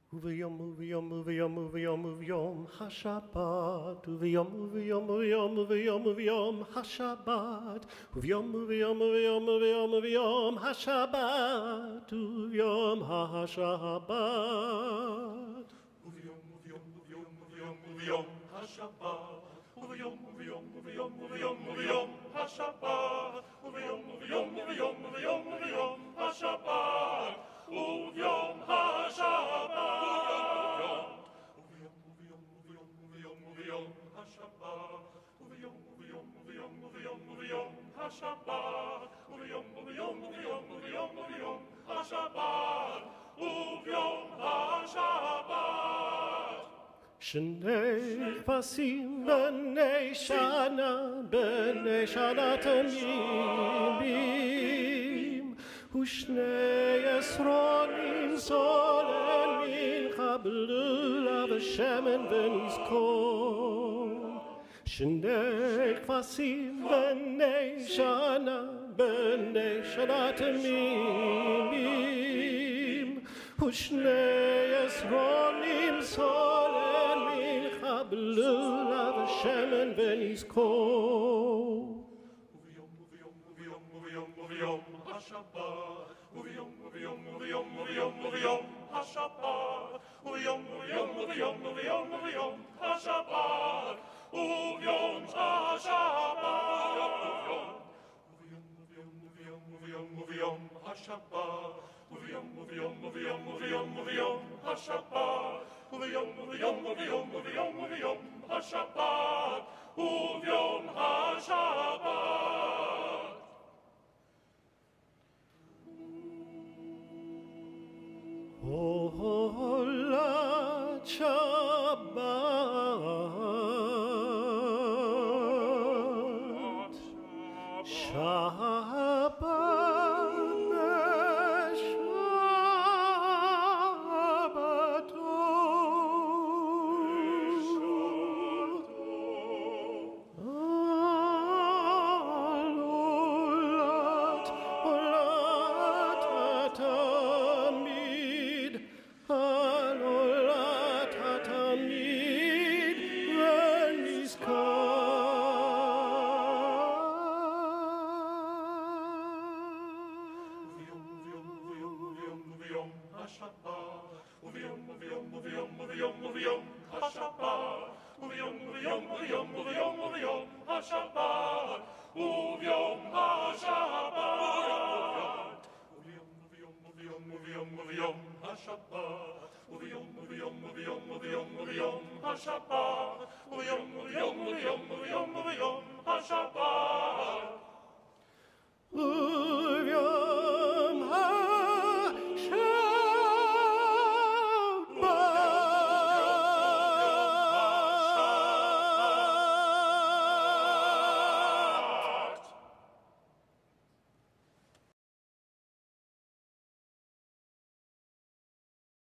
Uviyom Hashabbat. Uviyom Hashabbat. Uviyom Hashabbat. Uviyom Hashabbat. Uviyom Hashabbat. Uviyom Hashabbat. Uviyom Hashabbat. Uviyom Hashabbat. Uviyom Hashabbat. Uviyom Hashabbat. Uviyom Hashabbat. Uviyom Hashabbat. Shnei kvasim b'nei shana tamimim Ushnei esronim solen mincha b'lulav shemen v'nizkor Shnei kvasim b'nei shana tamimim Ushnei esronim solen mincha b'lulav shemen v'nizkor Uviyom Hashabbat. Uviyom Hashabbat. Uviyom Hashabbat. Uviyom Hashabbat. Uviyom Hashabbat. Uviyom Hashabbat. Uviyom Hashabbat. Uviyom Hashabbat. Holat Shabbat, Shabbat,